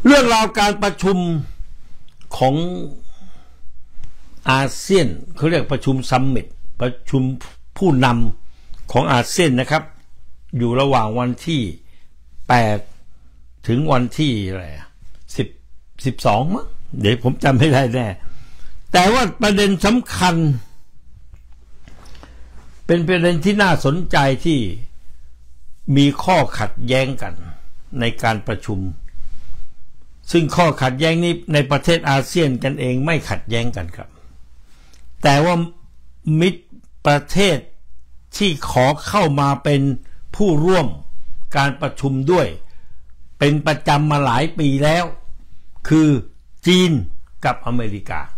เรื่องราวการประชุมของอาเซียนเขาเรียกประชุมซัมมิตประชุมผู้นำของอาเซียนนะครับอยู่ระหว่างวันที่8ถึงวันที่อะไร12มั้งเดี๋ยวผมจำไม่ได้แน่แต่ว่าประเด็นสำคัญเป็นประเด็นที่น่าสนใจที่มีข้อขัดแย้งกันในการประชุมซึ่งข้อขัดแย้งนี้ในประเทศอาเซียนกันเองไม่ขัดแย้งกันครับแต่ว่ามิตรประเทศที่ขอเข้ามาเป็นผู้ร่วมการประชุมด้วยเป็นประจำมาหลายปีแล้วคือจีนกับอเมริกา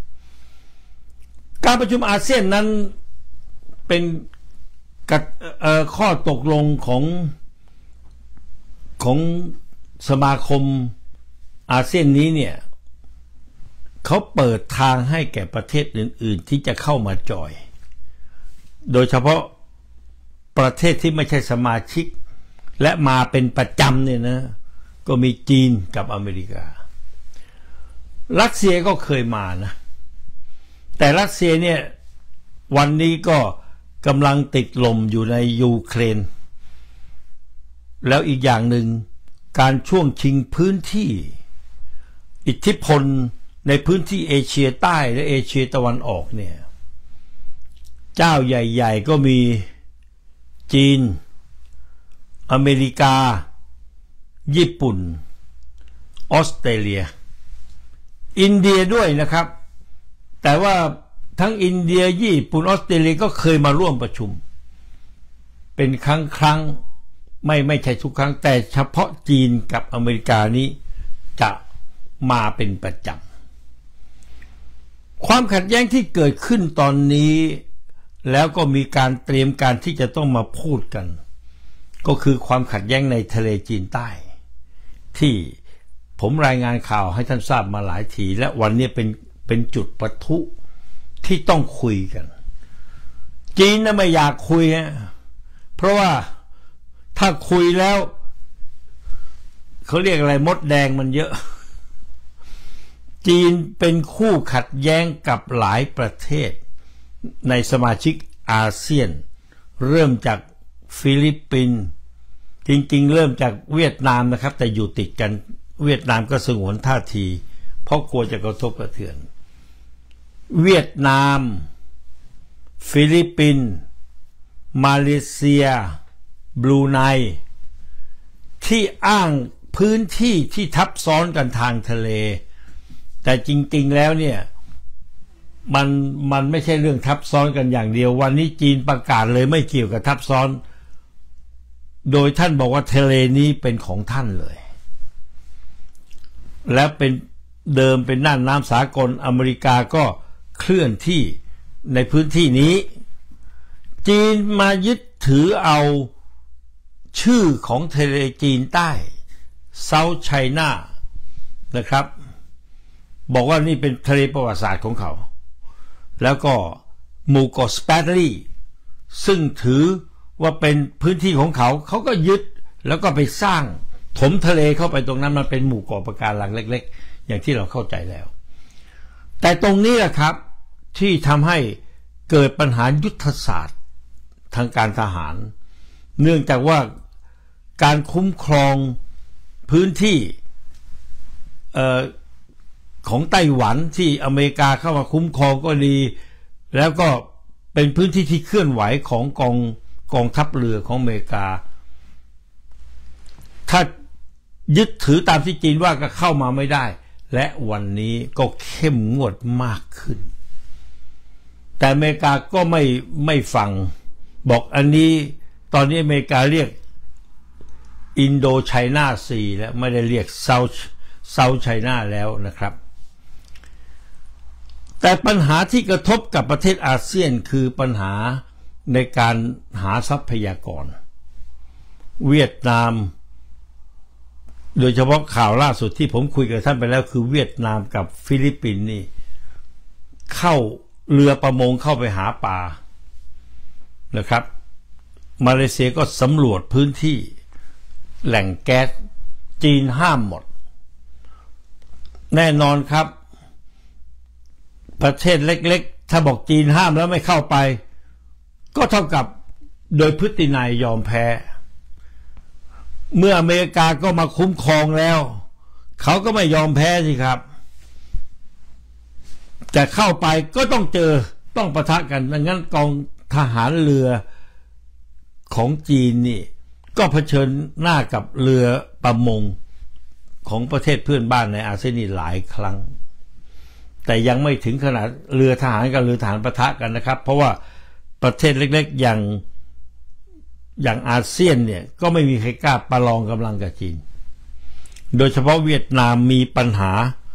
การประชุมอาเซียนนั้นเป็นข้อตกลงของสมาคมอาเซียนนี้เนี่ยเขาเปิดทางให้แก่ประเทศอื่นๆที่จะเข้ามาจอยโดยเฉพาะประเทศที่ไม่ใช่สมาชิกและมาเป็นประจำเนี่ยนะก็มีจีนกับอเมริการัสเซียก็เคยมานะแต่รัสเซียเนี่ยวันนี้ก็กำลังติดลมอยู่ในยูเครนแล้วอีกอย่างหนึ่งการช่วงชิงพื้นที่อิทธิพลในพื้นที่เอเชียใต้และเอเชียตะวันออกเนี่ยเจ้าใหญ่ๆก็มีจีนอเมริกาญี่ปุ่นออสเตรเลียอินเดียด้วยนะครับแต่ว่าทั้งอินเดียญี่ปุ่นออสเตรเลียก็เคยมาร่วมประชุมเป็นครั้งไม่ใช่ทุกครั้งแต่เฉพาะจีนกับอเมริกานี้จะมาเป็นประจำความขัดแย้งที่เกิดขึ้นตอนนี้แล้วก็มีการเตรียมการที่จะต้องมาพูดกันก็คือความขัดแย้งในทะเลจีนใต้ที่ผมรายงานข่าวให้ท่านทราบมาหลายทีและวันนี้เป็นจุดปะทุที่ต้องคุยกันจีนน่ะไม่อยากคุยเพราะว่าถ้าคุยแล้วเขาเรียกอะไรมดแดงมันเยอะจีนเป็นคู่ขัดแย้งกับหลายประเทศในสมาชิกอาเซียนเริ่มจากฟิลิปปินส์จริงๆเริ่มจากเวียดนามนะครับแต่อยู่ติดกันเวียดนามก็สงวนท่าทีเพราะกลัวจะกระทบกระเทือนเวียดนามฟิลิปปินส์มาเลเซียบรูไนที่อ้างพื้นที่ที่ทับซ้อนกันทางทะเลแต่จริงๆแล้วเนี่ยมันไม่ใช่เรื่องทับซ้อนกันอย่างเดียววันนี้จีนประกาศเลยไม่เกี่ยวกับทับซ้อนโดยท่านบอกว่าทะเลนี้เป็นของท่านเลยและเป็นเดิมเป็นน่านน้ำสากลอเมริกาก็เคลื่อนที่ในพื้นที่นี้จีนมายึดถือเอาชื่อของทะเลจีนใต้เซาท์ไชน่านะครับบอกว่านี่เป็นทะเลประวัติศาสตร์ของเขาแล้วก็หมู่เกาะสเปตลีซึ่งถือว่าเป็นพื้นที่ของเขาเขาก็ยึดแล้วก็ไปสร้างถมทะเลเข้าไปตรงนั้นมันเป็นหมู่เกาะปะการังเล็กๆอย่างที่เราเข้าใจแล้วแต่ตรงนี้แหละครับที่ทำให้เกิดปัญหายุทธศาสตร์ทางการทหารเนื่องจากว่าการคุ้มครองพื้นที่ของไต้หวันที่อเมริกาเข้ามาคุ้มครองก็ดีแล้วก็เป็นพื้นที่ที่เคลื่อนไหวของกองทัพเรือของอเมริกาถ้ายึดถือตามที่จีนว่าก็เข้ามาไม่ได้และวันนี้ก็เข้มงวดมากขึ้นแต่อเมริกาก็ไม่ฟังบอกอันนี้ตอนนี้อเมริกาเรียกอินโดไชน่าซีแล้วไม่ได้เรียกเซาท์ไชน่าแล้วนะครับแต่ปัญหาที่กระทบกับประเทศอาเซียนคือปัญหาในการหาทรัพยากรเวียดนามโดยเฉพาะข่าวล่าสุดที่ผมคุยกับท่านไปแล้วคือเวียดนามกับฟิลิปปินส์นี่เข้าเรือประมงเข้าไปหาปลานะครับมาเลเซียก็สำรวจพื้นที่แหล่งแก๊สจีนห้ามหมดแน่นอนครับประเทศเล็กๆถ้าบอกจีนห้ามแล้วไม่เข้าไปก็เท่ากับโดยพฤตินัยยอมแพ้เมื่ออเมริกาก็มาคุ้มครองแล้วเขาก็ไม่ยอมแพ้สิครับแต่เข้าไปก็ต้องเจอต้องปะทะกันดังนั้นกองทหารเรือของจีนนี่ก็เผชิญหน้ากับเรือประมงของประเทศเพื่อนบ้านในอาเซียนนี่หลายครั้งแต่ยังไม่ถึงขนาดเรือทหารกับเรือทหารปะทะกันนะครับเพราะว่าประเทศเล็กๆอย่างอาเซียนเนี่ยก็ไม่มีใครกล้าประลองกำลังกับจีนโดยเฉพาะเวียดนามมีปัญหา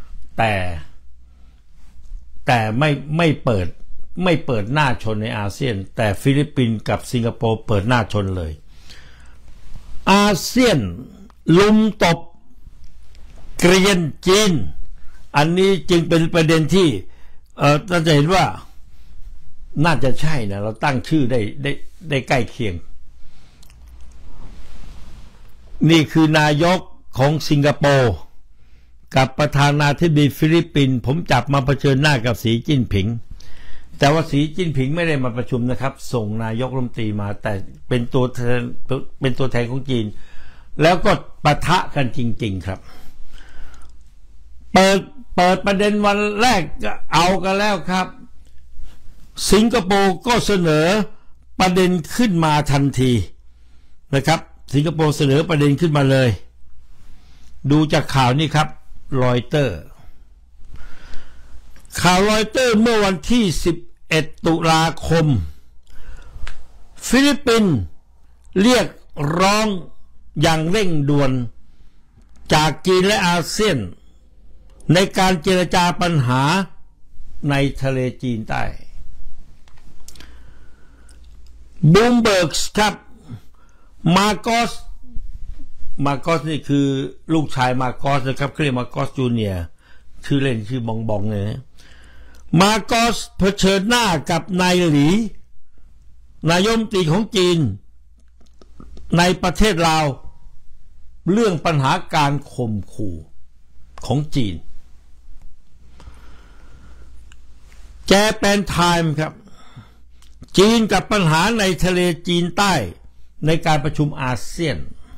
แต่ไม่เปิดหน้าชนในอาเซียนแต่ฟิลิปปินส์กับสิงคโปร์เปิดหน้าชนเลยอาเซียนลุมตบเกรียนจีนอันนี้จึงเป็นประเด็นที่เราจะเห็นว่าน่าจะใช่นะเราตั้งชื่อได้ใกล้เคียงนี่คือนายกของสิงคโปร์กับประธานาธิบดีฟิลิปปินส์ผมจับมาเผชิญหน้ากับสีจิ้นผิงแต่ว่าสีจิ้นผิงไม่ได้มาประชุมนะครับส่งนายกรัฐมนตรีมาแต่เป็นตัวแทนของจีนแล้วก็ปะทะกันจริงๆครับเปิดประเด็นวันแรกก็เอากันแล้วครับสิงคโปร์ก็เสนอประเด็นขึ้นมาทันทีนะครับสิงคโปร์เสนอประเด็นขึ้นมาเลยดูจากข่าวนี้ครับรอยเตอร์ข่าวรอยเตอร์เมื่อวันที่11ตุลาคมฟิลิปปินส์เรียกร้องอย่างเร่งด่วนจากจีนและอาเซียนในการเจรจาปัญหาในทะเลจีนใต้บูมเบิร์กครับมาโกสนี่คือลูกชายมาโกสนะครับเขาเรียกมาโกสจูเนียร์ชื่อเล่นชื่อบองเนี่ยนะมาโกสเผชิญหน้ากับนายหลีนายกรัฐมนตรีของจีนในประเทศลาวเรื่องปัญหาการข่มขู่ของจีนแจแปนไทม์ครับจีนกับปัญหาในทะเลจีนใต้ในการประชุมอาเซียน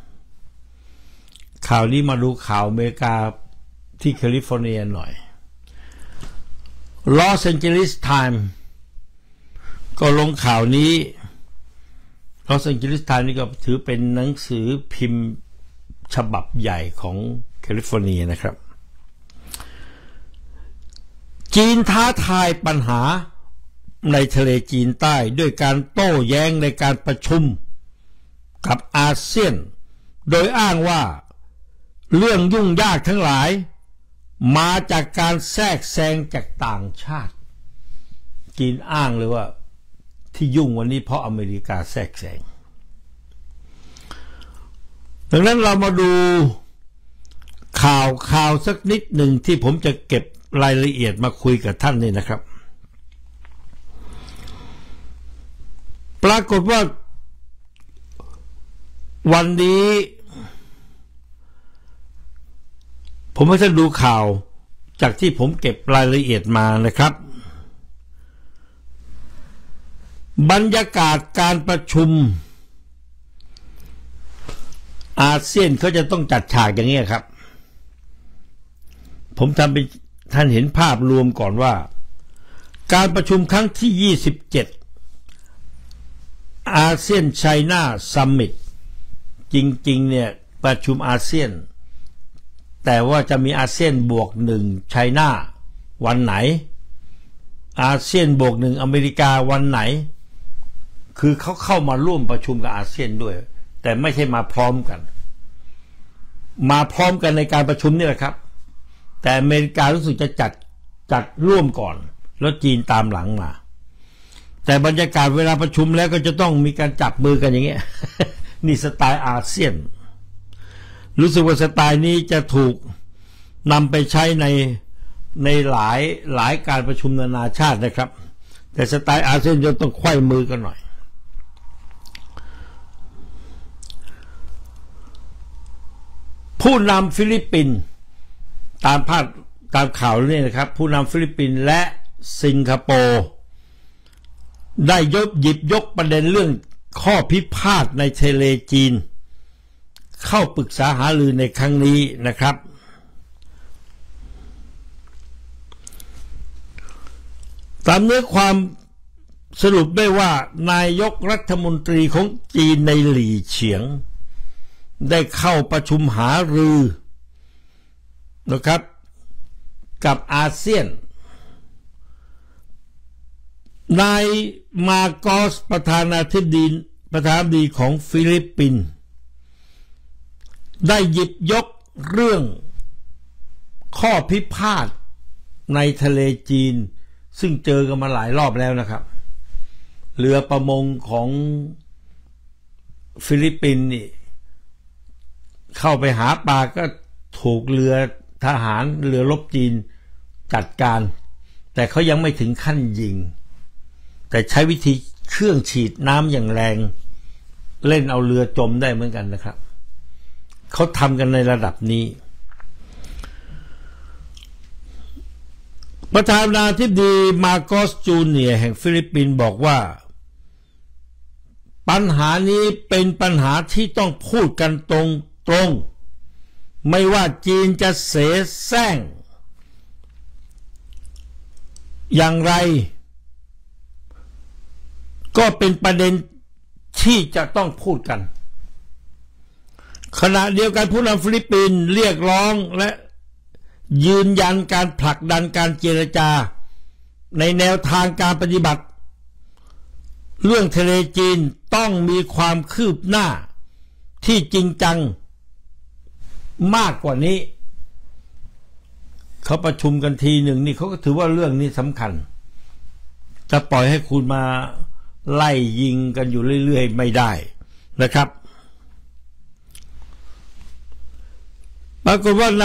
ข่าวนี้มาดูข่าวอเมริกาที่แคลิฟอร์เนียหน่อยลอสแอนเจลิสไทม์ก็ลงข่าวนี้ลอสแอนเจลิสไทม์นี่ก็ถือเป็นหนังสือพิมพ์ฉบับใหญ่ของแคลิฟอร์เนียนะครับจีนท้าทายปัญหาในทะเลจีนใต้ด้วยการโต้แย้งในการประชุมกับอาเซียนโดยอ้างว่าเรื่องยุ่งยากทั้งหลายมาจากการแทรกแซงจากต่างชาติจีนอ้างเลยว่าที่ยุ่งวันนี้เพราะอเมริกาแทรกแซงดังนั้นเรามาดูข่าวสักนิดหนึ่งที่ผมจะเก็บรายละเอียดมาคุยกับท่านนี่นะครับปรากฏว่าวันนี้ผมให้ท่านดูข่าวจากที่ผมเก็บรายละเอียดมานะครับบรรยากาศการประชุมอาเซียนเขาจะต้องจัดฉากอย่างนี้ครับผมทำเป็นท่านเห็นภาพรวมก่อนว่าการประชุมครั้งที่27อาเซียนไชน่าซัมมิตจริงๆเนี่ยประชุมอาเซียนแต่ว่าจะมีอาเซียนบวก1ไชน่าวันไหนอาเซียนบวก1อเมริกาวันไหนคือเขาเข้ามาร่วมประชุมกับอาเซียนด้วยแต่ไม่ใช่มาพร้อมกันในการประชุมนี่แหละครับแต่อเมริการู้สึกจะจัดร่วมก่อนแล้วจีนตามหลังมาแต่บรรยากาศเวลาประชุมแล้วก็จะต้องมีการจับมือกันอย่างเงี้ย นี่สไตล์อาเซียนรู้สึกว่าสไตล์นี้จะถูกนำไปใช้ในหลายการประชุมนานาชาตินะครับแต่สไตล์อาเซียนจะต้องไขว้มือกันหน่อยผู้นำฟิลิปปินส์ตามภาพตามข่าวนี่นะครับผู้นำฟิลิปปินส์และสิงคโปร์ได้หยิบยกประเด็นเรื่องข้อพิพาทในทะเลจีนเข้าปรึกษาหารือในครั้งนี้นะครับตามเนื้อความสรุปได้ว่านายกรัฐมนตรีของจีนในหลี่เฉียงได้เข้าประชุมหารือนะครับกับอาเซียนนายมาโกสประธานาธิบดีของฟิลิปปินส์ได้หยิบยกเรื่องข้อพิพาทในทะเลจีนซึ่งเจอกันมาหลายรอบแล้วนะครับเรือประมงของฟิลิปปินส์นี่เข้าไปหาปลาก็ถูกเรือทหารเรือรบจีนจัดการแต่เขายังไม่ถึงขั้นยิงแต่ใช้วิธีเครื่องฉีดน้ำอย่างแรงเล่นเอาเรือจมได้เหมือนกันนะครับเขาทำกันในระดับนี้ประธานาธิบดีมาโกสจูเนียร์แห่งฟิลิปปินส์บอกว่าปัญหานี้เป็นปัญหาที่ต้องพูดกันตรงไม่ว่าจีนจะเสแสร้งอย่างไรก็เป็นประเด็นที่จะต้องพูดกันขณะเดียวกันผู้นำฟิลิปปินส์เรียกร้องและยืนยันการผลักดันการเจรจาในแนวทางการปฏิบัติเรื่องทะเลจีนต้องมีความคืบหน้าที่จริงจังมากกว่านี้เขาประชุมกันทีหนึ่งนี่เขาก็ถือว่าเรื่องนี้สำคัญจะปล่อยให้คุณมาไล่ยิงกันอยู่เรื่อยๆไม่ได้นะครับปรากฏว่าใน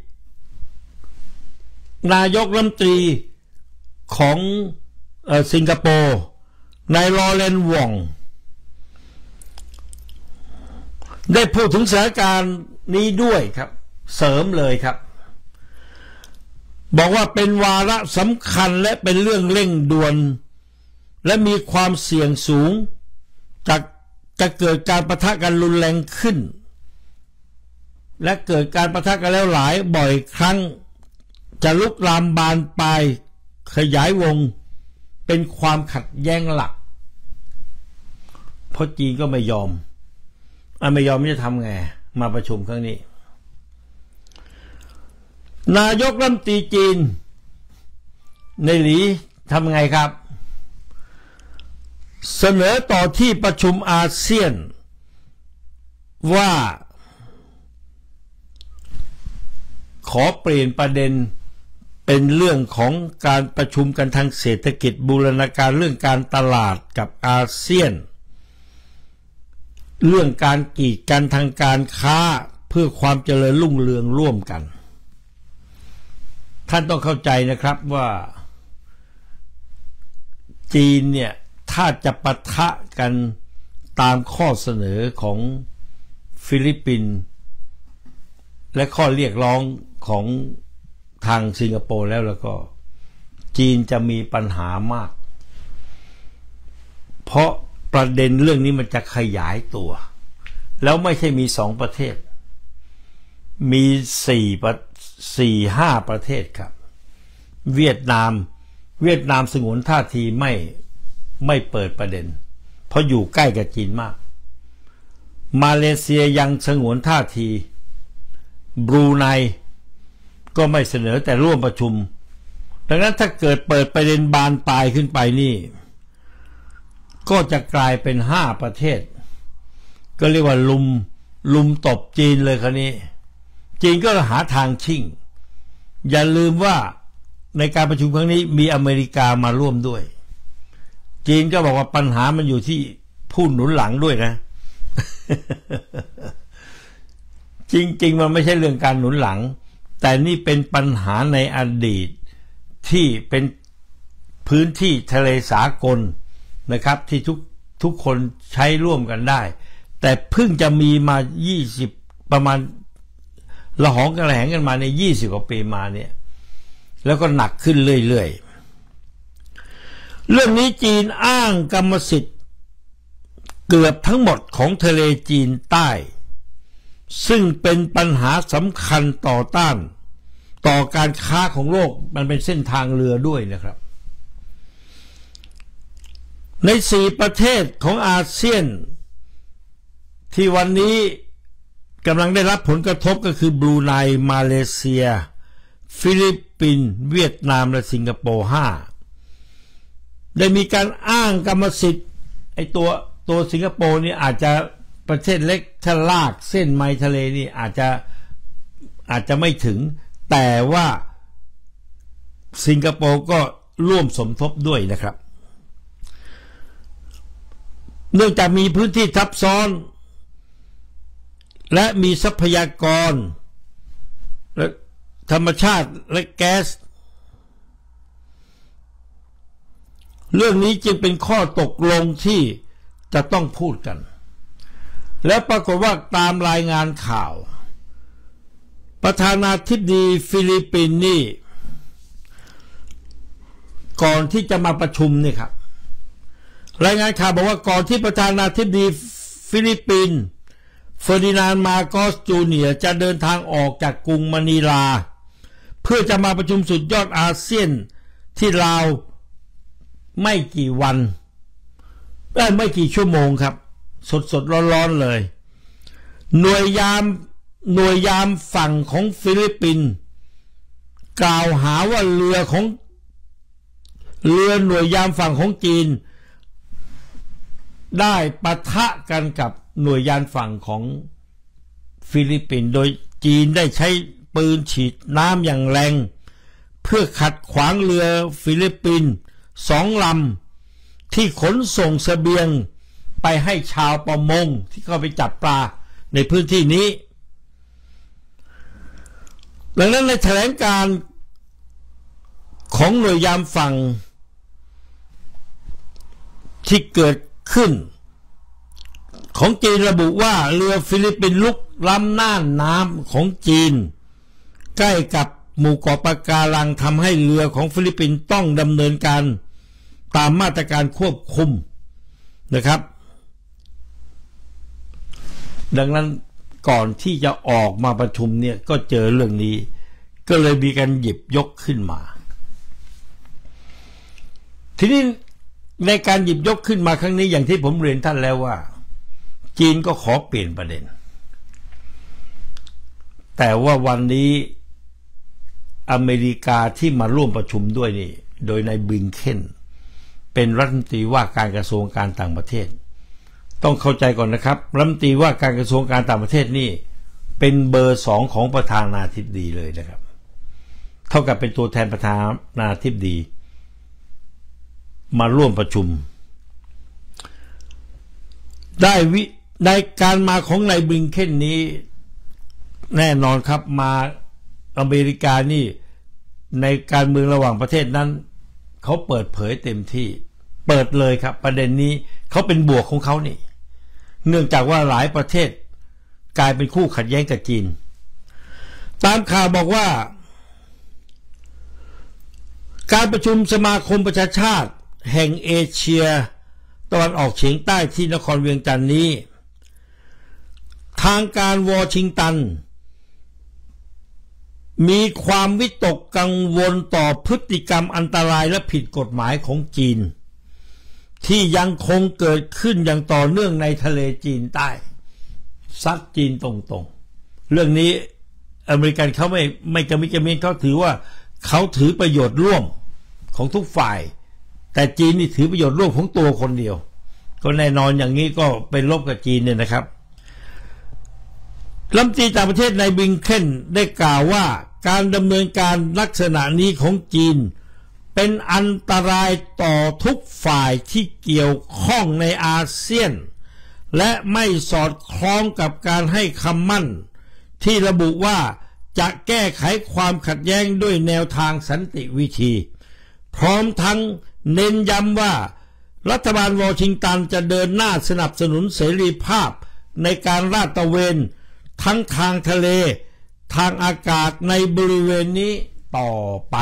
นายกรัฐมนตรีของสิงคโปร์นายลอเรนซ์ วองได้พูดถึงสถานการณ์นี้ด้วยครับเสริมเลยครับบอกว่าเป็นวาระสำคัญและเป็นเรื่องเร่งด่วนและมีความเสี่ยงสูงจะเกิดการปะทะกันรุนแรงขึ้นและเกิดการปะทะกันแล้วหลายบ่อยครั้งจะลุกลามบานปลายขยายวงเป็นความขัดแย้งหลักเพราะจีนก็ไม่ยอมจะทำไงมาประชุมครั้งนี้นายกรัฐมนตรีจีนในหลีทำไงครับเสนอต่อที่ประชุมอาเซียนว่าขอเปลี่ยนประเด็นเป็นเรื่องของการประชุมกันทางเศรษฐกิจบูรณาการเรื่องการตลาดกับอาเซียนเรื่องการกีดกันทางการค้าเพื่อความเจริญรุ่งเรืองร่วมกันท่านต้องเข้าใจนะครับว่าจีนเนี่ยถ้าจะปะทะกันตามข้อเสนอของฟิลิปปินส์และข้อเรียกร้องของทางสิงคโปร์แล้วก็จีนจะมีปัญหามากเพราะประเด็นเรื่องนี้มันจะขยายตัวแล้วไม่ใช่มี2ประเทศมี4-5 ประเทศครับเวียดนามสงวนท่าทีไม่เปิดประเด็นเพราะอยู่ใกล้กับจีนมากมาเลเซียยังสงวนท่าทีบรูไนก็ไม่เสนอแต่ร่วมประชุมดังนั้นถ้าเกิดเปิดประเด็นบานปลายขึ้นไปนี่ก็จะกลายเป็น5 ประเทศก็เรียกว่าลุมตบจีนเลยคราวนี้จีนก็หาทางชิ่งอย่าลืมว่าในการประชุมครั้งนี้มีอเมริกามาร่วมด้วยจีนก็บอกว่าปัญหามันอยู่ที่ผู้หนุนหลังด้วยนะ จริงๆมันไม่ใช่เรื่องการหนุนหลังแต่นี่เป็นปัญหาในอดีตที่เป็นพื้นที่ทะเลสากลนะครับที่ทุกคนใช้ร่วมกันได้แต่เพิ่งจะมีมา20ประมาณละหองกระแหงกันมาใน20 กว่าปีมาเนี่ยแล้วก็หนักขึ้นเรื่อยๆเรื่องนี้จีนอ้างกรรมสิทธิ์เกือบทั้งหมดของทะเลจีนใต้ซึ่งเป็นปัญหาสำคัญต่อการค้าของโลกมันเป็นเส้นทางเรือด้วยนะครับใน4ประเทศของอาเซียนที่วันนี้กำลังได้รับผลกระทบก็คือบรูไนมาเลเซียฟิลิปปินส์เวียดนามและสิงคโปร์5ได้มีการอ้างกรรมสิทธิ์ไอ้ตัวสิงคโปร์นี่อาจจะประเทศเล็กถ้าลากเส้นไมล์ทะเลนี่อาจจะไม่ถึงแต่ว่าสิงคโปร์ก็ร่วมสมทบด้วยนะครับเนื่องจากมีพื้นที่ทับซ้อนและมีทรัพยากรและธรรมชาติและแก๊สเรื่องนี้จึงเป็นข้อตกลงที่จะต้องพูดกันและปรากฏว่าตามรายงานข่าวประธานาธิบดีฟิลิปปินส์นี่ก่อนที่จะมาประชุมนี่ครับรายงานข่าวบอกว่าก่อนที่ประธานาธิบดีฟิลิปปินส์เฟอร์ดินานด์ มาโกส จูเนียร์จะเดินทางออกจากกรุงมะนิลาเพื่อจะมาประชุมสุดยอดอาเซียนที่ลาวไม่กี่วันไม่กี่ชั่วโมงครับสดร้อนๆเลยหน่วยยามฝั่งของฟิลิปปินส์กล่าวหาว่าเรือหน่วยยามฝั่งของจีนได้ปะทะกันกับหน่วยยามฝั่งของฟิลิปปินส์โดยจีนได้ใช้ปืนฉีดน้ำอย่างแรงเพื่อขัดขวางเรือฟิลิปปินส์2 ลำที่ขนส่งเสบียงไปให้ชาวประมงที่เข้าไปจับปลาในพื้นที่นี้ดังนั้นในแถลงการณ์ของหน่วยยามฝั่งที่เกิดขึ้นของจีนระบุว่าเรือฟิลิปปินส์ลุกล้ำน่านน้ำของจีนใกล้กับหมู่เกาะปะการังทำให้เรือของฟิลิปปินส์ต้องดำเนินการตามมาตรการควบคุมนะครับดังนั้นก่อนที่จะออกมาประชุมเนี่ยก็เจอเรื่องนี้ก็เลยมีการหยิบยกขึ้นมาทีนี้ในการหยิบยกขึ้นมาครั้งนี้อย่างที่ผมเรียนท่านแล้วว่าจีนก็ขอเปลี่ยนประเด็นแต่ว่าวันนี้อเมริกาที่มาร่วมประชุมด้วยนี่โดยนายบลิงเคนเป็นรัฐมนตรีว่าการกระทรวงการต่างประเทศต้องเข้าใจก่อนนะครับรัฐมนตรีว่าการกระทรวงการต่างประเทศนี่เป็นเบอร์2ของประธานาธิบดีเลยนะครับเท่ากับเป็นตัวแทนประธานาธิบดีมาร่วมประชุมได้การมาของนายบลิงเคนนี้แน่นอนครับมาอเมริกานี่ในการเมืองระหว่างประเทศนั้นเขาเปิดเผยเต็มที่เปิดเลยครับประเด็นนี้เขาเป็นบวกของเขานี่เนื่องจากว่าหลายประเทศกลายเป็นคู่ขัดแย้งกับจีนตามข่าวบอกว่าการประชุมสมาคมประชาชาติแห่งเอเชียตะวันออกเฉียงใต้ที่นครเวียงจันทร์นี้ทางการวอชิงตันมีความวิตกกังวลต่อพฤติกรรมอันตรายและผิดกฎหมายของจีนที่ยังคงเกิดขึ้นอย่างต่อเนื่องในทะเลจีนใต้ซัดจีนตรงๆเรื่องนี้อเมริกันเขาไม่กระมิดกระเมียนเขาถือว่าเขาถือประโยชน์ร่วมของทุกฝ่ายแต่จีนนี่ถือประโยชน์ร่วมของตัวคนเดียวก็แน่นอนอย่างนี้ก็เป็นลบกับจีนเนี่ยนะครับรัฐมนตรีต่างประเทศนายบลิงเคนได้กล่าวว่าการดำเนินการลักษณะนี้ของจีนเป็นอันตรายต่อทุกฝ่ายที่เกี่ยวข้องในอาเซียนและไม่สอดคล้องกับการให้คำมั่นที่ระบุว่าจะแก้ไขความขัดแย้งด้วยแนวทางสันติวิธีพร้อมทั้งเน้นย้ำว่ารัฐบาลวอชิงตันจะเดินหน้าสนับสนุนเสรีภาพในการลาดตระเวนทั้งทางทะเลทางอากาศในบริเวณนี้ต่อไป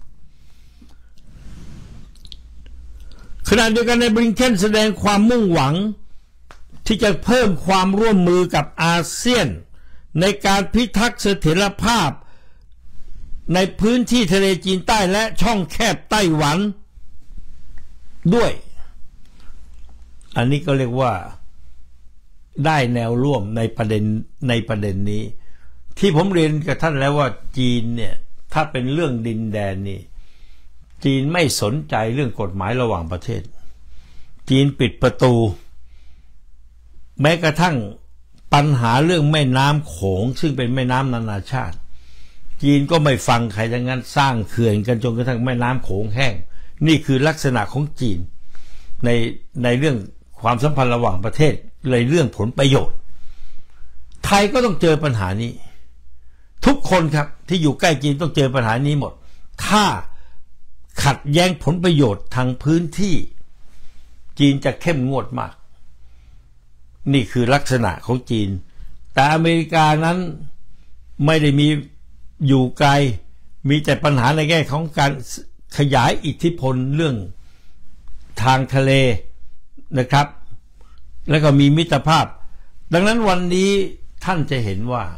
ขณะเดียวกันในบลิงเคนแสดงความมุ่งหวังที่จะเพิ่มความร่วมมือกับอาเซียนในการพิทักษ์เสถียรภาพในพื้นที่ทะเลจีนใต้และช่องแคบไต้หวันด้วยอันนี้ก็เรียกว่าได้แนวร่วมในประเด็นนี้ที่ผมเรียนกับท่านแล้วว่าจีนเนี่ยถ้าเป็นเรื่องดินแดนนี่จีนไม่สนใจเรื่องกฎหมายระหว่างประเทศจีนปิดประตูแม้กระทั่งปัญหาเรื่องแม่น้ำโขงซึ่งเป็นแม่น้ำนานาชาติจีนก็ไม่ฟังใครทั้งนั้นสร้างเขื่อนกันจนกระทั่งแม่น้ำโขงแห้งนี่คือลักษณะของจีนในเรื่องความสัมพันธ์ระหว่างประเทศเลยเรื่องผลประโยชน์ไทยก็ต้องเจอปัญหานี้ทุกคนครับที่อยู่ใกล้จีนต้องเจอปัญหานี้หมดถ้าขัดแย้งผลประโยชน์ทางพื้นที่จีนจะเข้มงวดมากนี่คือลักษณะของจีนแต่อเมริกานั้นไม่ได้มีอยู่ไกลมีแต่ปัญหาในแง่ของการขยายอิทธิพลเรื่องทางทะเลนะครับแล้วก็มีมิตรภาพดังนั้นวันนี้ท่านจะเห็นว่า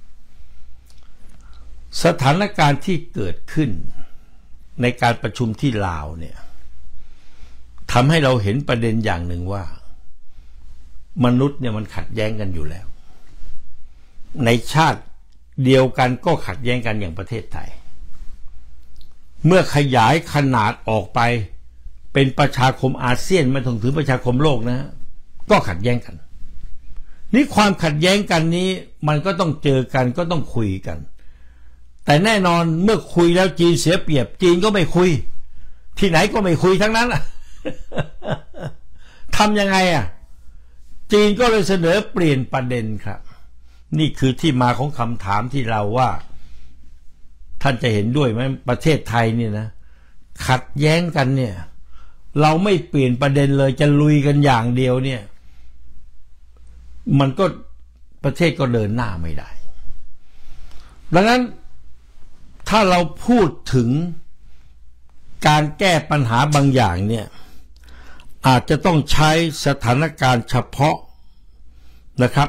สถานการณ์ที่เกิดขึ้นในการประชุมที่ลาวเนี่ยทำให้เราเห็นประเด็นอย่างหนึ่งว่ามนุษย์เนี่ยมันขัดแย้งกันอยู่แล้วในชาติเดียวกันก็ขัดแย้งกันอย่างประเทศไทยเมื่อขยายขนาดออกไปเป็นประชาคมอาเซียนไม่ต้องถึงประชาคมโลกนะก็ขัดแย้งกันนี่ความขัดแย้งกันนี้มันก็ต้องเจอกันก็ต้องคุยกันแต่แน่นอนเมื่อคุยแล้วจีนเสียเปรียบจีนก็ไม่คุยที่ไหนก็ไม่คุยทั้งนั้น ทำยังไงจีนก็เลยเสนอเปลี่ยนประเด็นครับนี่คือที่มาของคำถามที่เราว่าท่านจะเห็นด้วยไหมประเทศไทยเนี่ยนะขัดแย้งกันเนี่ยเราไม่เปลี่ยนประเด็นเลยจะลุยกันอย่างเดียวเนี่ยมันก็ประเทศก็เดินหน้าไม่ได้ดังนั้นถ้าเราพูดถึงการแก้ปัญหาบางอย่างเนี่ยอาจจะต้องใช้สถานการณ์เฉพาะนะครับ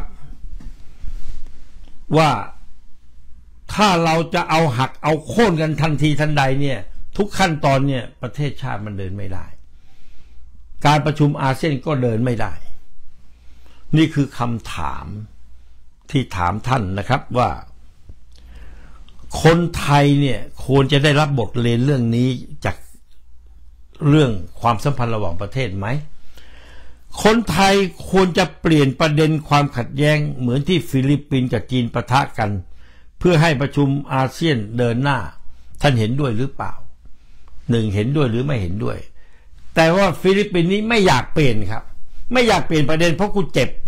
ว่าถ้าเราจะเอาหักเอาโค่นกันทันทีทันใดเนี่ยทุกขั้นตอนเนี่ยประเทศชาติมันเดินไม่ได้การประชุมอาเซียนก็เดินไม่ได้นี่คือคำถามที่ถามท่านนะครับว่าคนไทยเนี่ยควรจะได้รับบทเรียนเรื่องนี้จากเรื่องความสัมพันธ์ระหว่างประเทศไหมคนไทยควรจะเปลี่ยนประเด็นความขัดแย้งเหมือนที่ฟิลิปปินส์กับจีนปะทะกันเพื่อให้ประชุมอาเซียนเดินหน้าท่านเห็นด้วยหรือเปล่าหนึ่งเห็นด้วยหรือไม่เห็นด้วยแต่ว่าฟิลิปปินส์นี้ไม่อยากเปลี่ยนครับไม่อยากเปลี่ยนประเด็นเพราะกูเจ็บ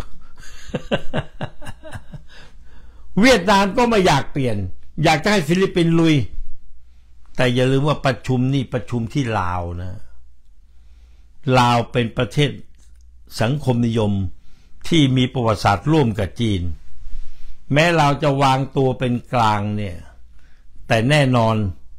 เวียดนามก็ไม่อยากเปลี่ยนอยากจะให้ฟิลิปปินส์ลุยแต่อย่าลืมว่าประชุมนี่ประชุมที่ลาวนะลาวเป็นประเทศสังคมนิยมที่มีประวัติศาสตร์ร่วมกับจีนแม้เราจะวางตัวเป็นกลางเนี่ยแต่แน่นอน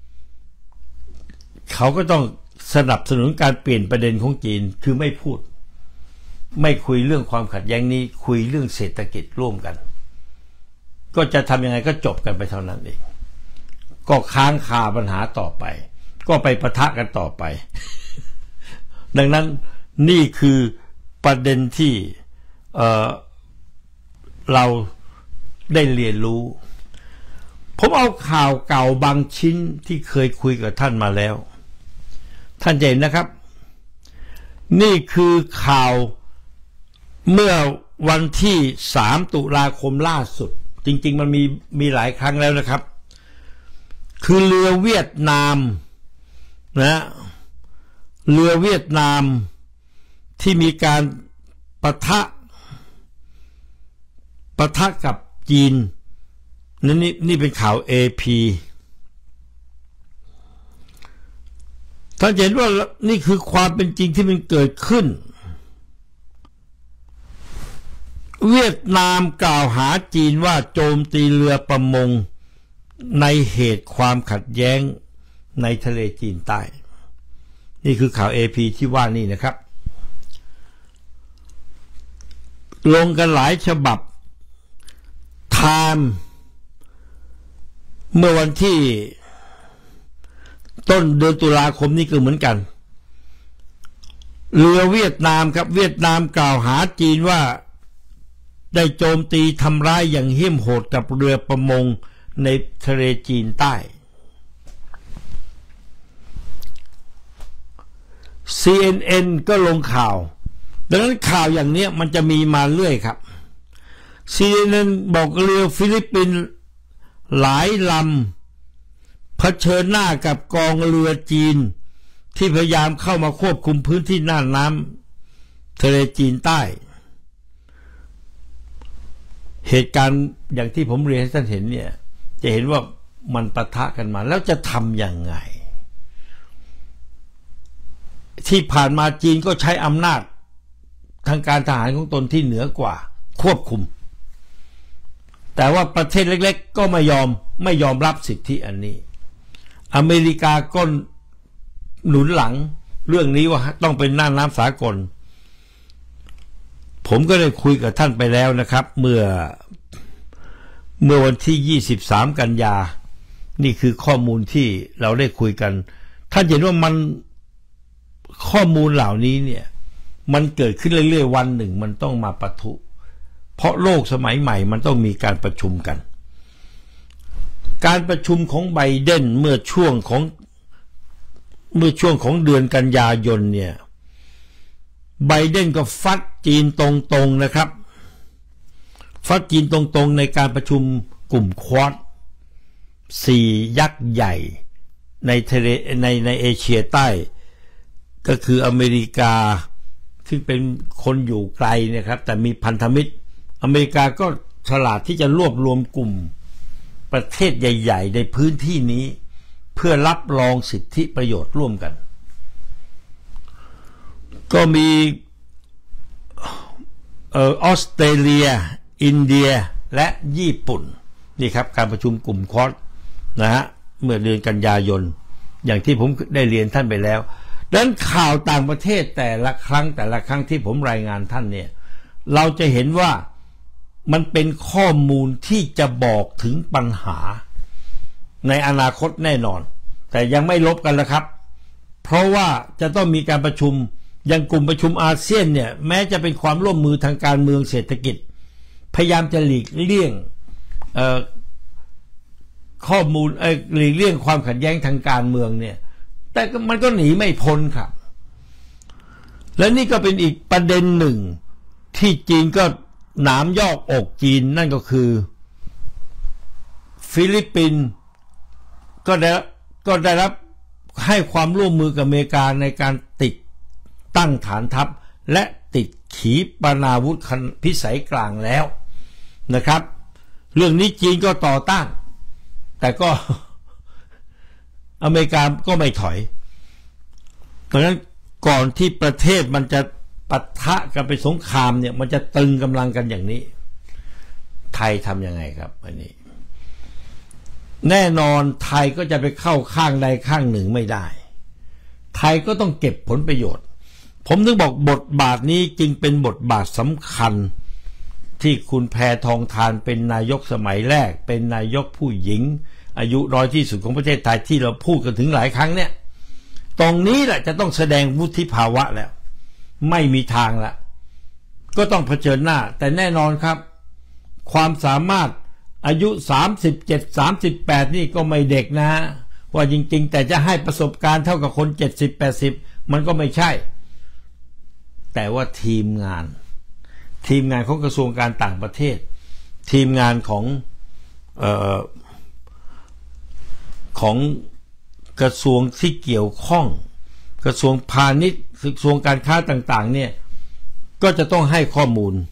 เขาก็ต้องสนับสนุนการเปลี่ยนประเด็นของจีนคือไม่พูดไม่คุยเรื่องความขัดแย้งนี้คุยเรื่องเศรษฐกิจร่วมกันก็จะทำยังไงก็จบกันไปเท่านั้นเองก็ค้างคาปัญหาต่อไปก็ไปปะทะกันต่อไป ดังนั้นนี่คือประเด็นที่เราได้เรียนรู้ผมเอาข่าวเก่าบางชิ้นที่เคยคุยกับท่านมาแล้วท่านเห็นนะครับนี่คือข่าวเมื่อวันที่3 ตุลาคมล่าสุดจริงๆมันมีหลายครั้งแล้วนะครับคือเรือเวียดนามนะเรือเวียดนามที่มีการปะทะกับจีนนี่เป็นข่าว AP ท่านเห็นว่านี่คือความเป็นจริงที่มันเกิดขึ้นเวียดนามกล่าวหาจีนว่าโจมตีเรือประมงในเหตุความขัดแย้งในทะเลจีนใต้นี่คือข่าว AP ที่ว่านี่นะครับลงกันหลายฉบับ Time เมื่อวันที่ต้นเดือนตุลาคมนี้ก็เหมือนกันเรือเวียดนามครับเวียดนามกล่าวหาจีนว่าได้โจมตีทำร้ายอย่างเหี้ยมโหดกับเรือประมงในทะเลจีนใต้ CNN ก็ลงข่าวดังนั้นข่าวอย่างนี้มันจะมีมาเรื่อยครับ CNN บอกเรือฟิลิปปินส์หลายลำเผชิญหน้ากับกองเรือจีนที่พยายามเข้ามาควบคุมพื้นที่น่านน้ำทะเลจีนใต้เหตุการณ์อย่างที่ผมเรียนให้ท่านเห็นเนี่ยจะเห็นว่ามันปะทะกันมาแล้วจะทำยังไงที่ผ่านมาจีนก็ใช้อำนาจทางการทหารของตนที่เหนือกว่าควบคุมแต่ว่าประเทศเล็กๆก็ไม่ยอมรับสิทธิอันนี้อเมริกาก็หนุนหลังเรื่องนี้ว่าต้องเป็นน่านน้ำสากลผมก็ได้คุยกับท่านไปแล้วนะครับเมื่อวันที่23กันยานี่คือข้อมูลที่เราได้คุยกันท่านเห็นว่ามันข้อมูลเหล่านี้เนี่ยมันเกิดขึ้นเรื่อยๆวันหนึ่งมันต้องมาปะทุเพราะโลกสมัยใหม่มันต้องมีการประชุมกันการประชุมของไบเดนเมื่อช่วงของเดือนกันยายนเนี่ยไบเดนก็ฟัดจีนตรงๆนะครับฟัดจีนตรงๆในการประชุมกลุ่มควอด4ยักษ์ใหญ่ในทะเลในเอเชียใต้ก็คืออเมริกาซึ่งเป็นคนอยู่ไกลนะครับแต่มีพันธมิตรอเมริกาก็ฉลาดที่จะรวบรวมกลุ่มประเทศใหญ่ๆในพื้นที่นี้เพื่อรับรองสิทธิประโยชน์ร่วมกันก็มีออสเตรเลียอินเดียและญี่ปุ่นนี่ครับการประชุมกลุ่มควอดนะฮะเมื่อเดือนกันยายนอย่างที่ผมได้เรียนท่านไปแล้วดังนั้นข่าวต่างประเทศแต่ละครั้งที่ผมรายงานท่านเนี่ยเราจะเห็นว่ามันเป็นข้อมูลที่จะบอกถึงปัญหาในอนาคตแน่นอนแต่ยังไม่ลบกันแล้วครับเพราะว่าจะต้องมีการประชุมอย่างกลุ่มประชุมอาเซียนเนี่ยแม้จะเป็นความร่วมมือทางการเมืองเศรษฐกิจพยายามจะหลีกเลี่ยงข้อมูลหลีกเลี่ยงความขัดแย้งทางการเมืองเนี่ยแต่มันก็หนีไม่พ้นครับและนี่ก็เป็นอีกประเด็นหนึ่งที่จีนก็หนามยอกอกจีนนั่นก็คือฟิลิปปินส์ก็ได้รับให้ความร่วมมือกับอเมริกาในการติดตั้งฐานทัพและติดขีปนาวุธพิสัยกลางแล้วนะครับเรื่องนี้จีนก็ต่อต้านแต่ก็อเมริกาก็ไม่ถอยเพราะฉะนั้นก่อนที่ประเทศมันจะปะทะกันไปสงครามเนี่ยมันจะตึงกำลังกันอย่างนี้ไทยทำยังไงครับอันนี้แน่นอนไทยก็จะไปเข้าข้างใดข้างหนึ่งไม่ได้ไทยก็ต้องเก็บผลประโยชน์ผมถึงบอกบทบาทนี้จึงเป็นบทบาทสำคัญที่คุณแพทองธารเป็นนายกสมัยแรกเป็นนายกผู้หญิงอายุน้อยที่สุดของประเทศไทยที่เราพูดกันถึงหลายครั้งเนี่ยตรงนี้แหละจะต้องแสดงวุฒิภาวะแล้วไม่มีทางละก็ต้องเผชิญหน้าแต่แน่นอนครับความสามารถอายุ37 38นี่ก็ไม่เด็กนะว่าจริงๆแต่จะให้ประสบการณ์เท่ากับคน70 80มันก็ไม่ใช่แต่ว่าทีมงานของกระทรวงการต่างประเทศทีมงานของกระทรวงที่เกี่ยวข้องกระทรวงพาณิชย์กระทรวงการค้าต่างๆเนี่ยก็จะต้องให้ข้อมูล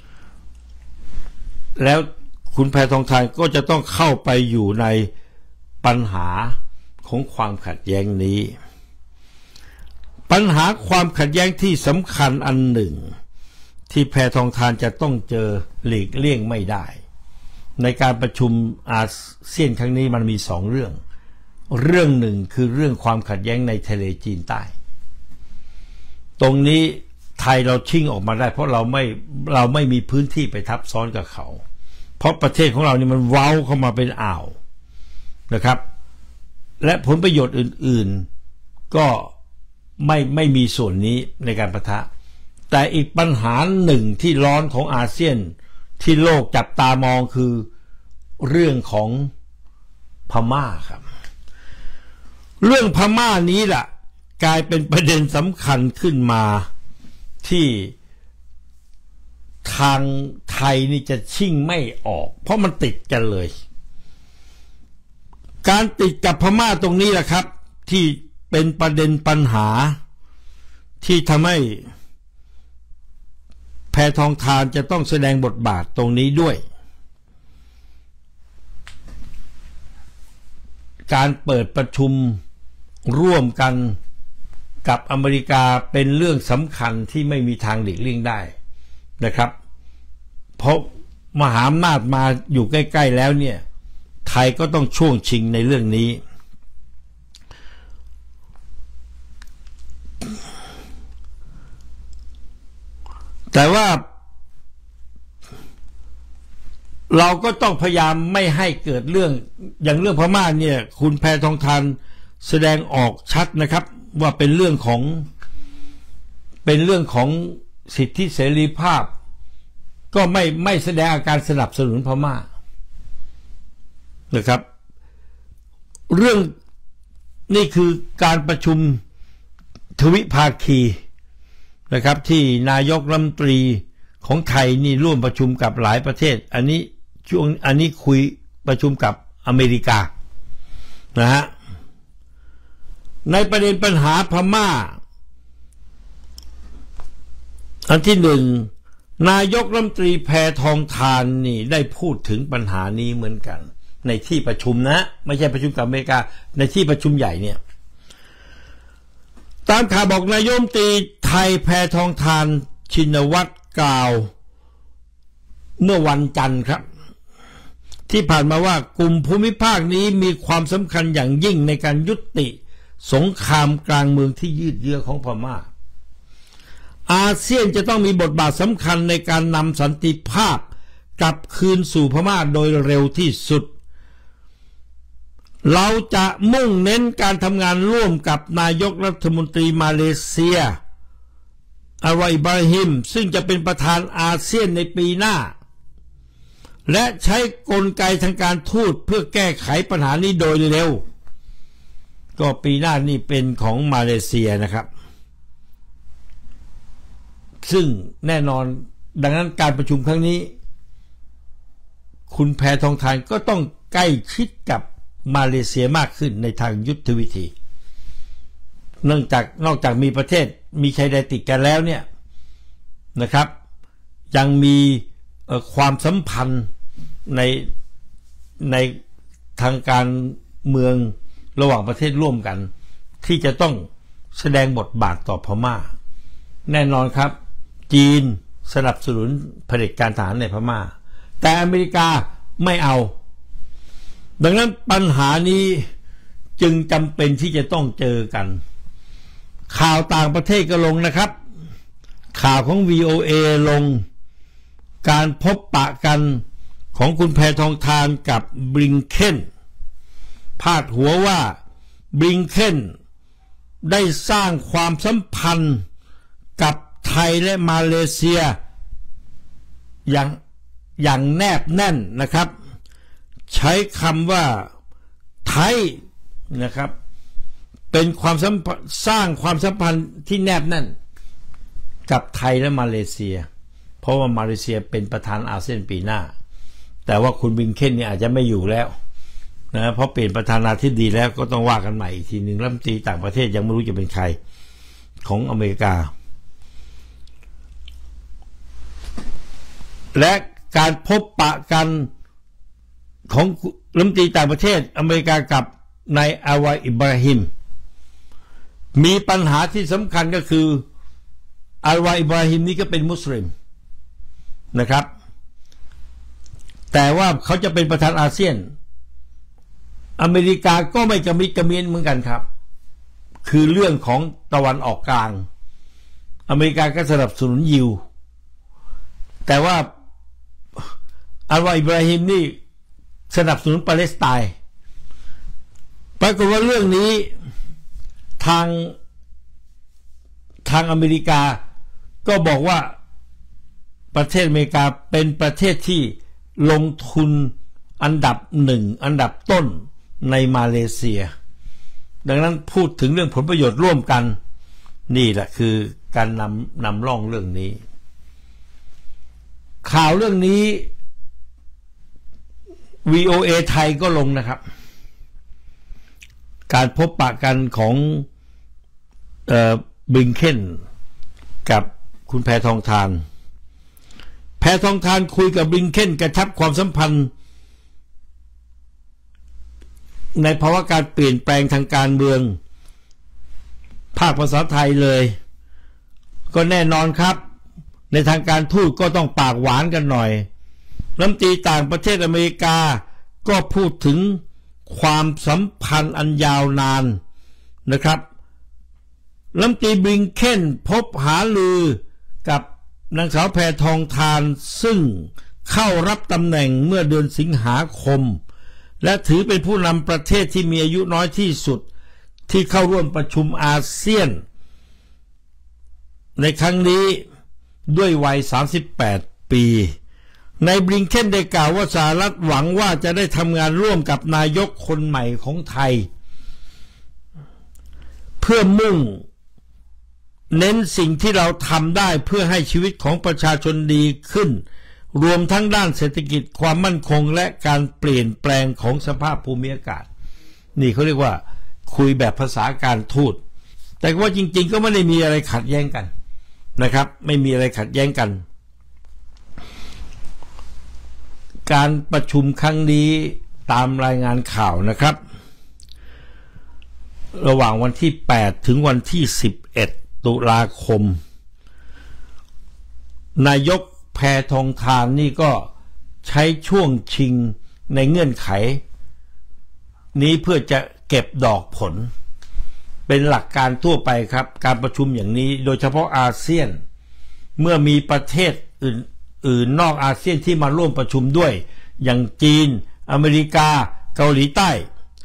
แล้วคุณแพทองธารก็จะต้องเข้าไปอยู่ในปัญหาของความขัดแย้งนี้ปัญหาความขัดแย้งที่สำคัญอันหนึ่งที่แพทองธารจะต้องเจอหลีกเลี่ยงไม่ได้ในการประชุมอาเซียนครั้งนี้มันมี2 เรื่องหนึ่งคือเรื่องความขัดแย้งในทะเลจีนใต้ตรงนี้ไทยเราชิ่งออกมาได้เพราะเราไม่มีพื้นที่ไปทับซ้อนกับเขาเพราะประเทศของเรานี่มันเว้าเข้ามาเป็นอ่าวนะครับและผลประโยชน์อื่นๆก็ไม่มีส่วนนี้ในการปะทะแต่อีกปัญหาหนึ่งที่ร้อนของอาเซียนที่โลกจับตามองคือเรื่องของพม่าครับเรื่องพม่านี้แหละกลายเป็นประเด็นสำคัญขึ้นมาที่ทางไทยนี่จะชิ่งไม่ออกเพราะมันติดกันเลยการติดกับพม่าตรงนี้แหละครับที่เป็นประเด็นปัญหาที่ทำให้แพทองธารจะต้องแสดงบทบาทตรงนี้ด้วยการเปิดประชุมร่วมกันกับอเมริกาเป็นเรื่องสำคัญที่ไม่มีทางหลีกเลี่ยงได้นะครับเพราะมหาอำนาจมาอยู่ใกล้ๆแล้วเนี่ยไทยก็ต้องช่วงชิงในเรื่องนี้แต่ว่าเราก็ต้องพยายามไม่ให้เกิดเรื่องอย่างเรื่องพม่าเนี่ยคุณแพทองธารแสดงออกชัดนะครับว่าเป็นเรื่องของสิทธิเสรีภาพก็ไม่แสดงอาการสนับสนุนพม่านะครับเรื่องนี่คือการประชุมทวิภาคีนะครับที่นายกรัฐมนตรีของไทยนี่ร่วมประชุมกับหลายประเทศอันนี้คุยประชุมกับอเมริกานะฮะในประเด็นปัญหาพม่าอันที่หนึ่งนายกรัฐมนตรีแพทองธารนี่ได้พูดถึงปัญหานี้เหมือนกันในที่ประชุมนะไม่ใช่ประชุมกับอเมริกาในที่ประชุมใหญ่เนี่ยตามข่าวบอกนายกรัฐมนตรีไทยแพทองธารชินวัตรกล่าวเมื่อวันจันทร์ครับที่ผ่านมาว่ากลุ่มภูมิภาคนี้มีความสำคัญอย่างยิ่งในการยุติสงครามกลางเมืองที่ยืดเยื้อของพม่าอาเซียนจะต้องมีบทบาทสำคัญในการนำสันติภาพกลับคืนสู่พม่าโดยเร็วที่สุดเราจะมุ่งเน้นการทำงานร่วมกับนายกรัฐมนตรีมาเลเซียอัลวาอิบราฮิมซึ่งจะเป็นประธานอาเซียนในปีหน้าและใช้กลไกทางการทูตเพื่อแก้ไขปัญหานี้โดยเร็วก็ปีหน้านี่เป็นของมาเลเซียนะครับซึ่งแน่นอนดังนั้นการประชุมครั้งนี้คุณแพทองธารก็ต้องใกล้ชิดกับมาเลเซียมากขึ้นในทางยุทธวิธีนอกจากมีประเทศมีชายแดนติดกันแล้วเนี่ยนะครับยังมีความสัมพันธ์ในทางการเมืองระหว่างประเทศร่วมกันที่จะต้องแสดงบทบาทต่อพม่าแน่นอนครับจีนสนับสนุนเผด็จการทหารในพม่าแต่อเมริกาไม่เอาดังนั้นปัญหานี้จึงจำเป็นที่จะต้องเจอกันข่าวต่างประเทศก็ลงนะครับข่าวของ VOA ลงการพบปะกันของคุณแพทองธารกับบลิงเคนพาดหัวว่าบลิงเคนได้สร้างความสัมพันธ์กับไทยและมาเลเซียอย่างแนบแน่นนะครับใช้คำว่าไทยนะครับเป็นความสร้างความสัมพันธ์ที่แนบแน่นกับไทยและมาเลเซียเพราะว่ามาเลเซียเป็นประธานอาเซียนปีหน้าแต่ว่าคุณบลิงเคนเนี่ยอาจจะไม่อยู่แล้วนะเพราะเปลี่ยนประธานาธิบดีแล้วก็ต้องว่ากันใหม่อีกทีหนึ่งรัฐมนตรีต่างประเทศยังไม่รู้จะเป็นใครของอเมริกาและการพบปะกันของรัฐมนตรีต่างประเทศอเมริกากับนายอัลวาอิบราฮิมมีปัญหาที่สำคัญก็คืออัลวาอิบราฮิมนี่ก็เป็นมุสลิมนะครับแต่ว่าเขาจะเป็นประธานอาเซียนอเมริกาก็ไม่กระมิดกระเมียนเหมือนกันครับคือเรื่องของตะวันออกกลางอเมริกาก็สนับสนุนยิวแต่ว่าอันวาอิบราฮิมนี่สนับสนุนปาเลสไตน์ปรากฏว่าเรื่องนี้ทางอเมริกาก็บอกว่าประเทศอเมริกาเป็นประเทศที่ลงทุนอันดับหนึ่งอันดับต้นในมาเลเซียดังนั้นพูดถึงเรื่องผลประโยชน์ร่วมกันนี่แหละคือการนำร่องเรื่องนี้ข่าวเรื่องนี้ VOA ไทยก็ลงนะครับการพบปะกันของบลิงเคนกับคุณแพทองธารคุยกับบลิงเคนกระชับความสัมพันธ์ในภาวะการเปลี่ยนแปลงทางการเมืองภาคภาษาไทยเลยก็แน่นอนครับในทางการทูตก็ต้องปากหวานกันหน่อยรัฐมนตรีต่างประเทศอเมริกาก็พูดถึงความสัมพันธ์อันยาวนานนะครับรัฐมนตรีบลิงเคนพบหารือกับนางสาวแพทองธารซึ่งเข้ารับตำแหน่งเมื่อเดือนสิงหาคมและถือเป็นผู้นำประเทศที่มีอายุน้อยที่สุดที่เข้าร่วมประชุมอาเซียนในครั้งนี้ด้วยวัย38 ปีในบลิงเคนได้กล่าวว่าสหรัฐหวังว่าจะได้ทำงานร่วมกับนายกคนใหม่ของไทยเพื่อมุ่งเน้นสิ่งที่เราทำได้เพื่อให้ชีวิตของประชาชนดีขึ้นรวมทั้งด้านเศรษฐกิจความมั่นคงและการเปลี่ยนแปลงของสภาพภูมิอากาศนี่เขาเรียกว่าคุยแบบภาษาการทูตแต่ว่าจริงๆก็ไม่ได้มีอะไรขัดแย้งกันนะครับไม่มีอะไรขัดแย้งกันการประชุมครั้งนี้ตามรายงานข่าวนะครับระหว่างวันที่8ถึงวันที่11ตุลาคมนายกแพทองธารนี่ก็ใช้ช่วงชิงในเงื่อนไขนี้เพื่อจะเก็บดอกผลเป็นหลักการทั่วไปครับการประชุมอย่างนี้โดยเฉพาะอาเซียนเมื่อมีประเทศอื่นนอกอาเซียนที่มาร่วมประชุมด้วยอย่างจีนอเมริกาเกาหลีใต้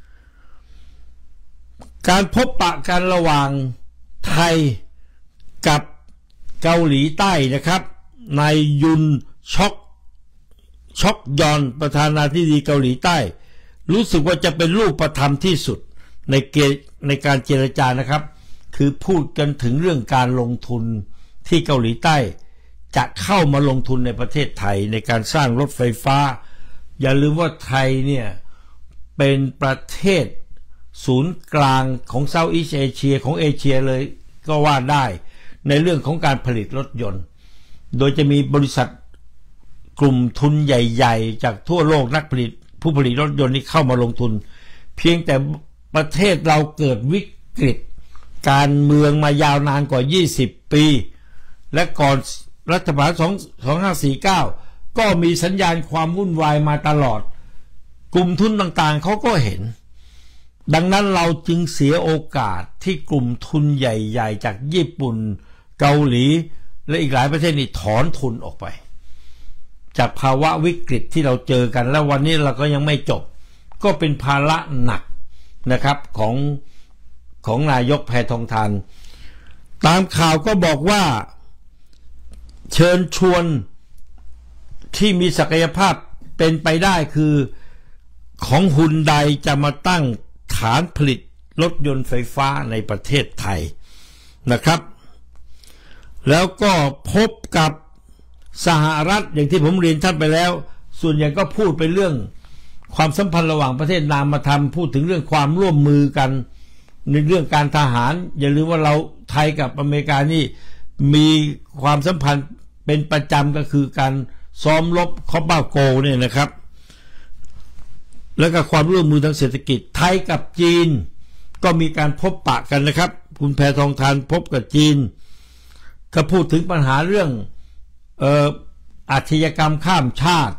การพบปะกันระหว่างไทยกับเกาหลีใต้นะครับนายยุนช็อกยอนประธานาธิบดีเกาหลีใต้รู้สึกว่าจะเป็นรูปธรรมที่สุดในการเจรจานะครับคือพูดกันถึงเรื่องการลงทุนที่เกาหลีใต้จะเข้ามาลงทุนในประเทศไทยในการสร้างรถไฟฟ้าอย่าลืมว่าไทยเนี่ยเป็นประเทศศูนย์กลางของเซาท์อีสต์เอเชียของเอเชียเลยก็ว่าได้ในเรื่องของการผลิตรถยนต์โดยจะมีบริษัทกลุ่มทุนใหญ่ๆจากทั่วโลกผู้ผลิตรถยนต์นี้เข้ามาลงทุนเพียงแต่ประเทศเราเกิดวิกฤตการเมืองมายาวนานกว่า20 ปีและก่อนรัฐประหาร2549ก็มีสัญญาณความวุ่นวายมาตลอดกลุ่มทุนต่างๆเขาก็เห็นดังนั้นเราจึงเสียโอกาสที่กลุ่มทุนใหญ่ๆจากญี่ปุ่นเกาหลีและอีกหลายประเทศนี่ถอนทุนออกไปจากภาวะวิกฤตที่เราเจอกันแล้ววันนี้เราก็ยังไม่จบก็เป็นภาระหนักนะครับของนายกแพทองธารตามข่าวก็บอกว่าเชิญชวนที่มีศักยภาพเป็นไปได้คือของฮุนไดจะมาตั้งฐานผลิตรถยนต์ไฟฟ้าในประเทศไทยนะครับแล้วก็พบกับสหรัฐอย่างที่ผมเรียนท่านไปแล้วส่วนใหญ่ก็พูดไปเรื่องความสัมพันธ์ระหว่างประเทศนามธรรมพูดถึงเรื่องความร่วมมือกันในเรื่องการทหารอย่าลืมว่าเราไทยกับอเมริกานี่มีความสัมพันธ์เป็นประจำก็คือการซ้อมรบคอปบาโกเนี่ยนะครับแล้วก็ความร่วมมือทางเศรษฐกิจไทยกับจีนก็มีการพบปะกันนะครับคุณแพทองธารพบกับจีนก็พูดถึงปัญหาเรื่องอาชญากรรมข้ามชาติ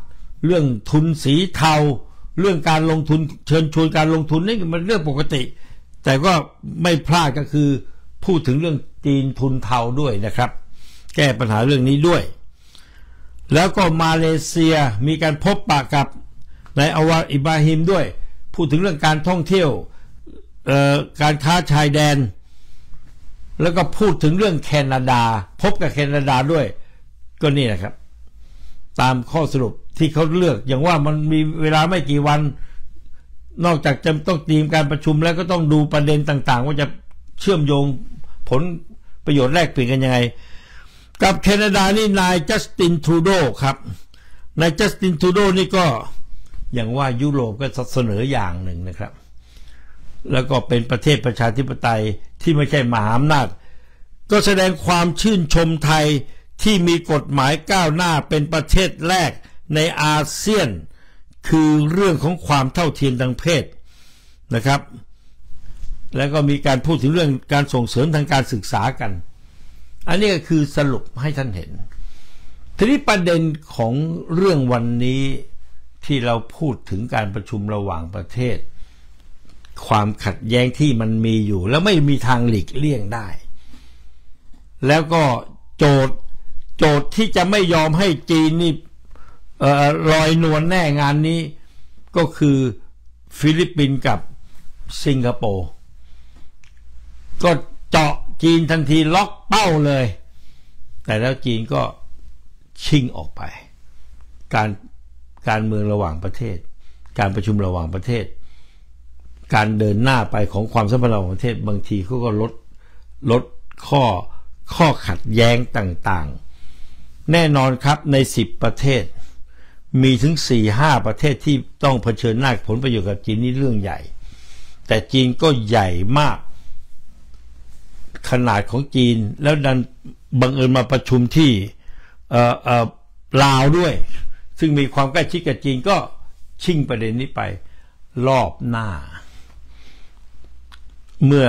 เรื่องทุนสีเทาเรื่องการลงทุนเชิญชวนการลงทุนนี่มันเรื่องปกติแต่ก็ไม่พลาดก็คือพูดถึงเรื่องจีนทุนเทาด้วยนะครับแก้ปัญหาเรื่องนี้ด้วยแล้วก็มาเลเซียมีการพบปะกับนายอาวาอิบราฮิมด้วยพูดถึงเรื่องการท่องเที่ยวการค้าชายแดนแล้วก็พูดถึงเรื่องแคนาดาพบกับแคนาดาด้วยก็นี่นะครับตามข้อสรุปที่เขาเลือกอย่างว่ามันมีเวลาไม่กี่วันนอกจากจะต้องเตรียมการประชุมแล้วก็ต้องดูประเด็นต่างๆว่าจะเชื่อมโยงผลประโยชน์แลกเปลี่ยนกันยังไงกับแคนาดานี่นายจัสตินทรูโดครับนายจัสตินทรูโดนี่ก็อย่างว่ายุโรปก็เสนออย่างหนึ่งนะครับแล้วก็เป็นประเทศประชาธิปไตยที่ไม่ใช่มหาอำนาจก็แสดงความชื่นชมไทยที่มีกฎหมายก้าวหน้าเป็นประเทศแรกในอาเซียนคือเรื่องของความเท่าเทียมทางเพศนะครับแล้วก็มีการพูดถึงเรื่องการส่งเสริมทางการศึกษากันอันนี้ก็คือสรุปให้ท่านเห็นทีนี้ประเด็นของเรื่องวันนี้ที่เราพูดถึงการประชุมระหว่างประเทศความขัดแย้งที่มันมีอยู่แล้วไม่มีทางหลีกเลี่ยงได้แล้วก็โจทย์ที่จะไม่ยอมให้จีนนี่ลอยนวลแน่งานนี้ก็คือฟิลิปปินส์กับสิงคโปร์ก็เจาะจีนทันทีล็อกเป้าเลยแต่แล้วจีนก็ชิ่งออกไปการเมืองระหว่างประเทศการประชุมระหว่างประเทศการเดินหน้าไปของความสัมพันธ์ระหว่างประเทศบางทีเขาก็ลดข้อขัดแย้งต่างๆแน่นอนครับใน10ประเทศมีถึง 4-5 ประเทศที่ต้องเผชิญหน้าผลประโยชน์กับจีนนี่เรื่องใหญ่แต่จีนก็ใหญ่มากขนาดของจีนแล้วดันบังเอิญมาประชุมที่ลาวด้วยซึ่งมีความใกล้ชิดกับจีนก็ชิ่งประเด็นนี้ไปรอบหน้าเมื่อ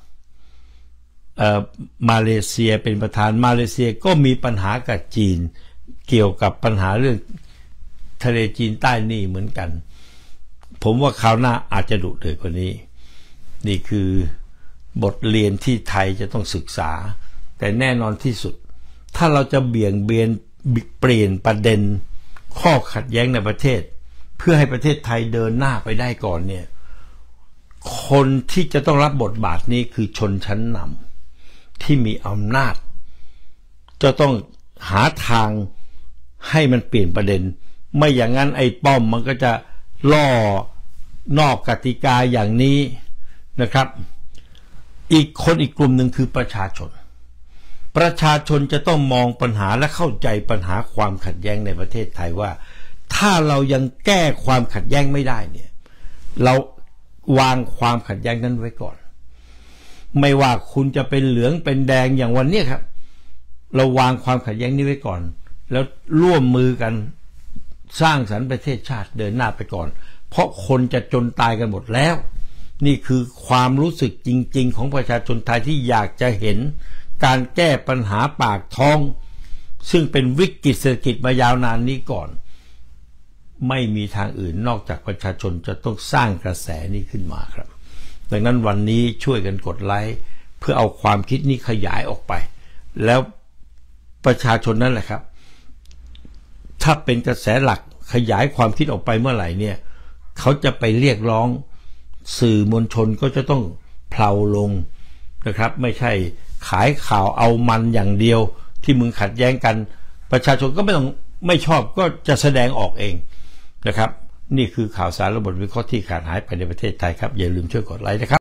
มาเลเซียเป็นประธานมาเลเซียก็มีปัญหากับจีนเกี่ยวกับปัญหาเรื่องทะเลจีนใต้นี่เหมือนกันผมว่าคราวหน้าอาจจะดุเดือดกว่านี้นี่คือบทเรียนที่ไทยจะต้องศึกษาแต่แน่นอนที่สุดถ้าเราจะเปลี่ยนประเด็นข้อขัดแย้งในประเทศเพื่อให้ประเทศไทยเดินหน้าไปได้ก่อนเนี่ยคนที่จะต้องรับบทบาทนี้คือชนชั้นนำที่มีอำนาจจะต้องหาทางให้มันเปลี่ยนประเด็นไม่อย่างนั้นไอ้ป้อมมันก็จะล่อนอกกติกาอย่างนี้นะครับอีกกลุ่มหนึ่งคือประชาชนจะต้องมองปัญหาและเข้าใจปัญหาความขัดแย้งในประเทศไทยว่าถ้าเรายังแก้ความขัดแย้งไม่ได้เนี่ยเราวางความขัดแย้งนั้นไว้ก่อนไม่ว่าคุณจะเป็นเหลืองเป็นแดงอย่างวันนี้ครับเราวางความขัดแย้งนี้ไว้ก่อนแล้วร่วมมือกันสร้างสรรค์ประเทศชาติเดินหน้าไปก่อนเพราะคนจะจนตายกันหมดแล้วนี่คือความรู้สึกจริงๆของประชาชนไทยที่อยากจะเห็นการแก้ปัญหาปากท้องซึ่งเป็นวิกฤตเศรษฐกิจมายาวนานนี้ก่อนไม่มีทางอื่นนอกจากประชาชนจะต้องสร้างกระแสนี้ขึ้นมาครับดังนั้นวันนี้ช่วยกันกดไลค์เพื่อเอาความคิดนี้ขยายออกไปแล้วประชาชนนั่นแหละครับถ้าเป็นกระแสหลักขยายความคิดออกไปเมื่อไหร่เนี่ยเขาจะไปเรียกร้องสื่อมวลชนก็จะต้องเพลาลงนะครับไม่ใช่ขายข่าวเอามันอย่างเดียวที่มึงขัดแย้งกันประชาชนก็ไม่ชอบก็จะแสดงออกเองนะครับนี่คือข่าวสารและบทวิเคราะห์ที่ขาดหายไปในประเทศไทยครับอย่าลืมช่วยกดไลค์นะครับ